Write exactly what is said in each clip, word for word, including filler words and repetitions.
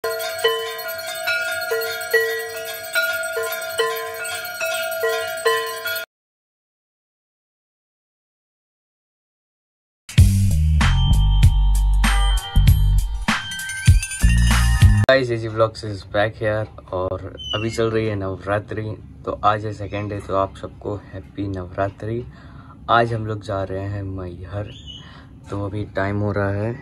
Guys AG vlogs is back here और अभी चल रही है नवरात्रि। तो आज है सेकेंड डे, तो आप सबको हैप्पी नवरात्रि। आज हम लोग जा रहे हैं मैहर। तो अभी टाइम हो रहा है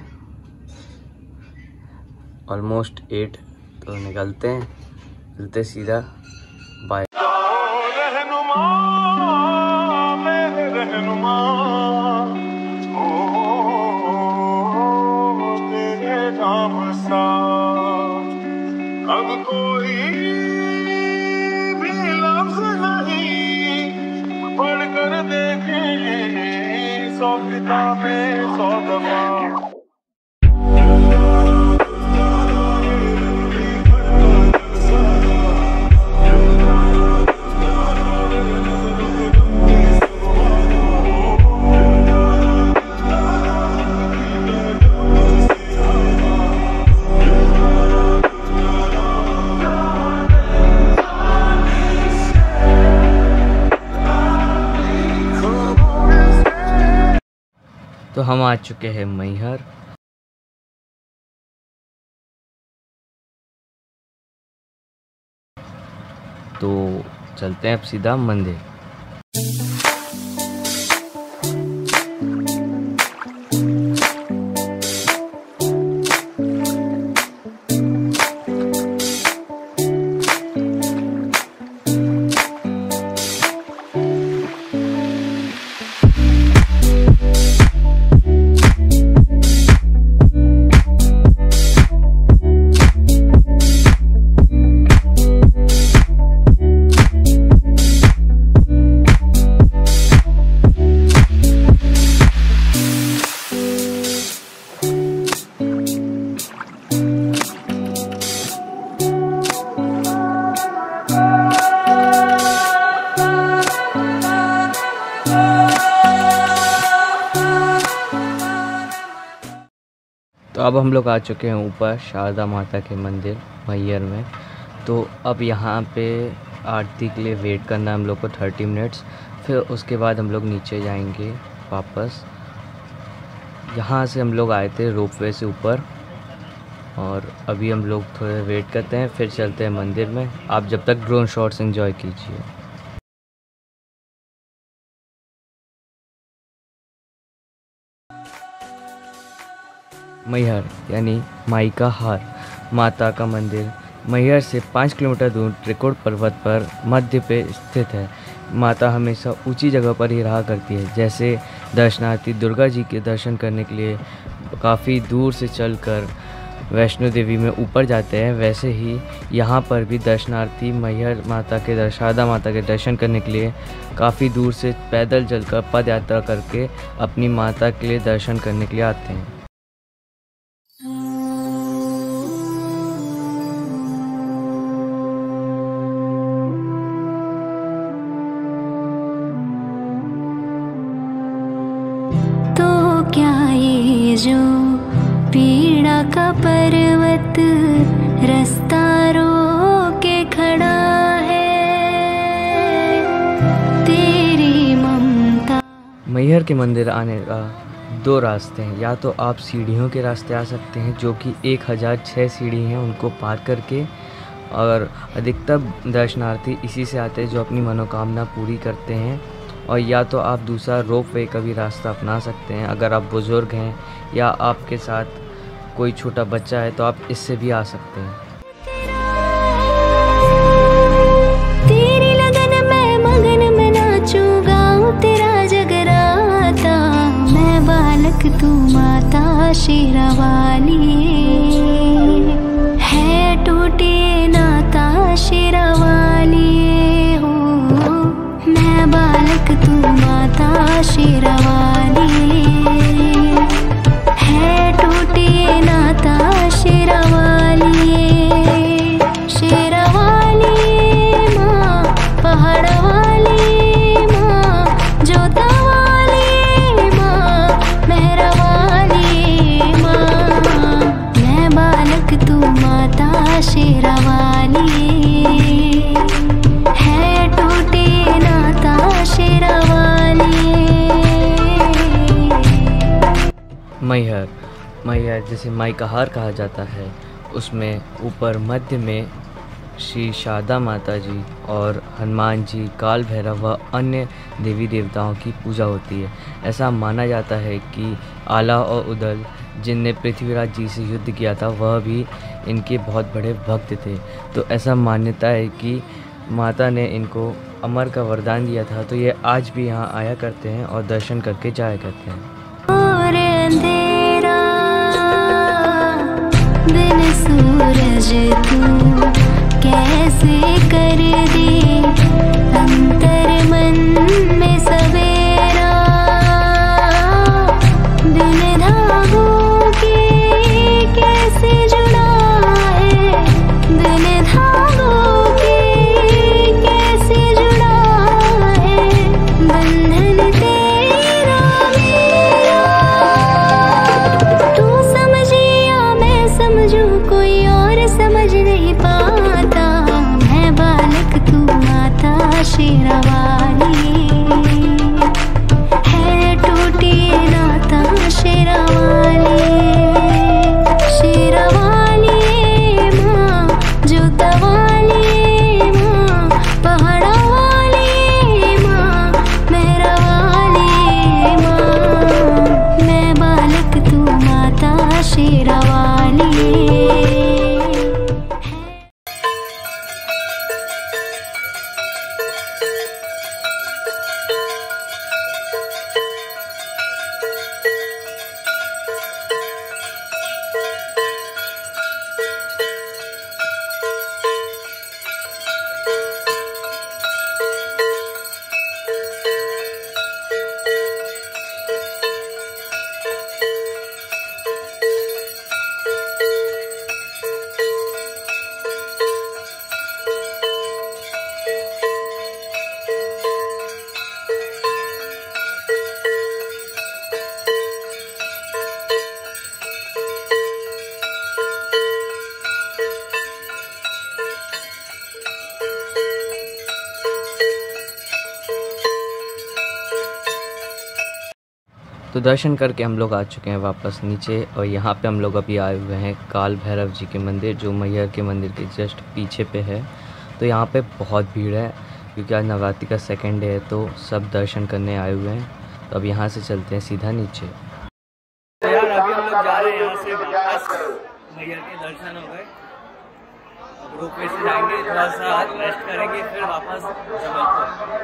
ऑलमोस्ट एट, तो निकलते हैं, चलते सीधा बाय। अब कोई भी लफ्ज़ नहीं पढ़कर देखें सौ किताबें सौ दफा। तो हम आ चुके हैं मैहर। तो चलते हैं अब सीधा मंदिर। तो अब हम लोग आ चुके हैं ऊपर शारदा माता के मंदिर मैहर में। तो अब यहाँ पे आरती के लिए वेट करना है हम लोग को थर्टी मिनट्स। फिर उसके बाद हम लोग नीचे जाएंगे वापस। यहाँ से हम लोग आए थे रोपवे से ऊपर, और अभी हम लोग थोड़े वेट करते हैं, फिर चलते हैं मंदिर में। आप जब तक ड्रोन शॉट्स एंजॉय कीजिए। मैहर यानी माई का हार माता का मंदिर मैहर से पाँच किलोमीटर दूर त्रिकुट पर्वत पर मध्य पे स्थित है। माता हमेशा ऊंची जगह पर ही रहा करती है। जैसे दर्शनार्थी दुर्गा जी के दर्शन करने के लिए काफ़ी दूर से चलकर वैष्णो देवी में ऊपर जाते हैं, वैसे ही यहाँ पर भी दर्शनार्थी मैहर माता के शारदा माता के दर्शन करने के लिए काफ़ी दूर से पैदल चलकर पद यात्रा करके अपनी माता के लिए दर्शन करने के लिए आते हैं। जो पीड़ा का पर्वत रास्ता रोके खड़ा है, तेरी ममता। मैहर के मंदिर आने का दो रास्ते हैं। या तो आप सीढ़ियों के रास्ते आ सकते हैं, जो कि एक हज़ार छः सीढ़ी हैं, उनको पार करके, और अधिकतर दर्शनार्थी इसी से आते हैं जो अपनी मनोकामना पूरी करते हैं। और या तो आप दूसरा रोप वे का भी रास्ता अपना सकते हैं। अगर आप बुज़ुर्ग हैं या आपके साथ कोई छोटा बच्चा है तो आप इससे भी आ सकते हैं। तेरी लगन में मगन में नाचूं गाऊं तेरा जगराता, मैं बालक तू माता शेरावाली, है टूटे नाता शेरावाली हो, मैं बालक तू माता शेरावाली, है टूटे नाता शेरावाली, शेरावाली माँ, पहाड़वाली माँ, जोतावाली माँ, मेहरवाली माँ, मैं शेरावाली, है टूटे नाता शेरावाली। मैहर मैहर जिसे माई का हार कहा जाता है, उसमें ऊपर मध्य में श्री शारदा माता जी और हनुमान जी, काल भैरव व अन्य देवी देवताओं की पूजा होती है। ऐसा माना जाता है कि आला और उदल जिनने पृथ्वीराज जी से युद्ध किया था, वह भी इनके बहुत बड़े भक्त थे। तो ऐसा मान्यता है कि माता ने इनको अमर का वरदान दिया था। तो ये आज भी यहाँ आया करते हैं और दर्शन करके जाया करते हैं। और अंधेरा दिन सूरज तू कैसे कर दे, अंतर मन में सवेरा, दिन धागों के कैसे जुड़ा है, दिन धागों के कैसे जुड़ा है, बंधन तेरा मेरा। तू समझे या मैं समझूं, कोई और समझ नहीं पाता, मैं बालक तू माता शेरावाली, है टूटी नाता शेरावाली। शेरावाली माँ, जोतवाली माँ, पहाड़ा वाली माँ, मेहरा वाली माँ, मैं बालक तू माता शेरावाली। तो दर्शन करके हम लोग आ चुके हैं वापस नीचे, और यहाँ पे हम लोग अभी आए हुए हैं काल भैरव जी के मंदिर, जो मैहर के मंदिर के जस्ट पीछे पे है। तो यहाँ पे बहुत भीड़ है क्योंकि आज नवरात्रि का सेकंड डे है, तो सब दर्शन करने आए हुए हैं। तो अब यहाँ से चलते हैं सीधा नीचे। तो यार अभी हम लोग जा रहे हैं यहाँ से वापस, मैहर के दर्शन हो गए। अब रोपवे से जाएंगे, थोड़ा सा रेस्ट करेंगे, फिर वापस जबलपुर।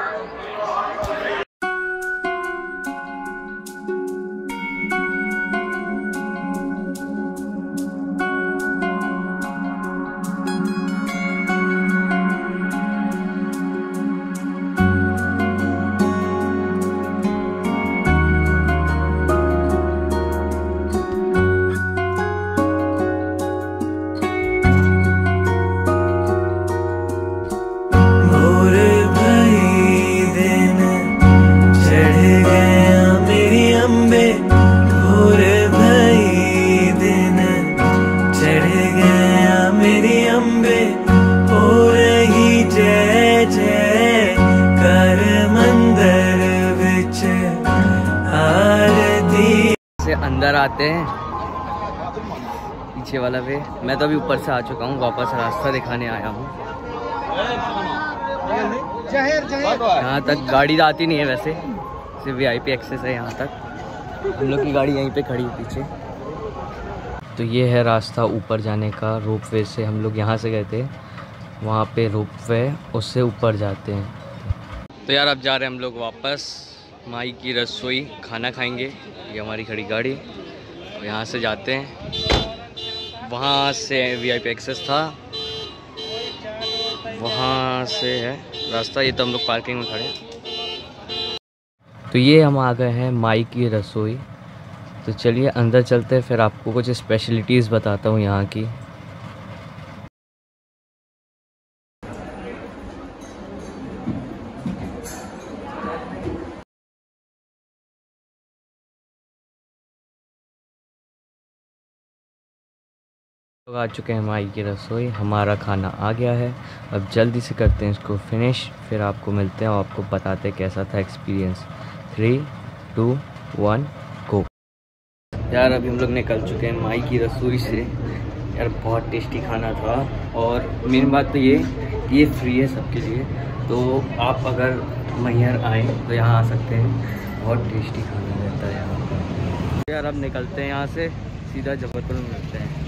अंदर आते हैं पीछे वाला वे। मैं तो अभी ऊपर से आ चुका हूँ, वापस रास्ता दिखाने आया हूँ। यहाँ तक गाड़ी आती नहीं है वैसे, सिर्फ वीआईपी एक्सेस है यहाँ तक। हम लोग की गाड़ी यहीं पे खड़ी है पीछे। तो ये है रास्ता ऊपर जाने का। रोपवे से हम लोग यहाँ से गए थे, वहाँ पे रोपवे, उससे ऊपर जाते हैं। तो यार अब जा रहे हैं हम लोग वापस। माई की रसोई खाना खाएंगे, ये हमारी खड़ी गाड़ी। और यहाँ से जाते हैं, वहाँ से वीआईपी एक्सेस था, वहाँ से है रास्ता। ये तो हम लोग पार्किंग में खड़े हैं। तो ये हम आ गए हैं माई की रसोई। तो चलिए अंदर चलते हैं, फिर आपको कुछ स्पेशलिटीज़ बताता हूँ यहाँ की। लोग आ चुके हैं माई की रसोई, हमारा खाना आ गया है। अब जल्दी से करते हैं इसको फिनिश, फिर आपको मिलते हैं और आपको बताते हैं कैसा था experience. Three two one go. यार अभी हम लोग निकल चुके हैं माई की रसोई से। यार बहुत टेस्टी खाना था, और मेन बात तो ये ये फ्री है सबके लिए, तो आप अगर मैहर आएँ तो यहाँ आ सकते हैं। बहुत टेस्टी खाना रहता है यहाँ पर। यार अब निकलते हैं यहाँ से, सीधा जबलपुर में मिलते हैं।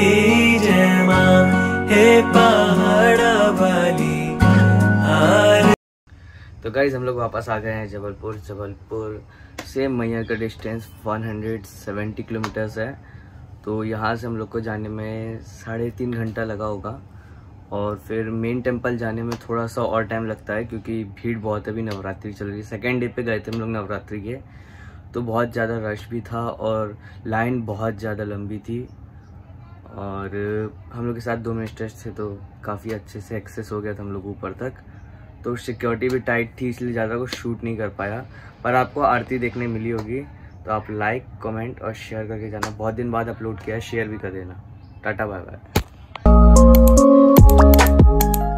तो गाइज हम लोग वापस आ गए हैं जबलपुर। जबलपुर से मैहर का डिस्टेंस एक सौ सत्तर किलोमीटर्स है, तो यहाँ से हम लोग को जाने में साढ़े तीन घंटा लगा होगा। और फिर मेन टेम्पल जाने में थोड़ा सा और टाइम लगता है क्योंकि भीड़ बहुत है, अभी नवरात्रि चल रही है। सेकेंड डे पे गए थे हम लोग नवरात्रि के, तो बहुत ज़्यादा रश भी था और लाइन बहुत ज़्यादा लंबी थी। और हम लोग के साथ दो मिनिस्टर्स थे, तो काफ़ी अच्छे से एक्सेस हो गया था हम लोग ऊपर तक। तो सिक्योरिटी भी टाइट थी, इसलिए ज़्यादा कुछ शूट नहीं कर पाया, पर आपको आरती देखने मिली होगी। तो आप लाइक कमेंट और शेयर करके जाना। बहुत दिन बाद अपलोड किया है, शेयर भी कर देना। Tata bye bye.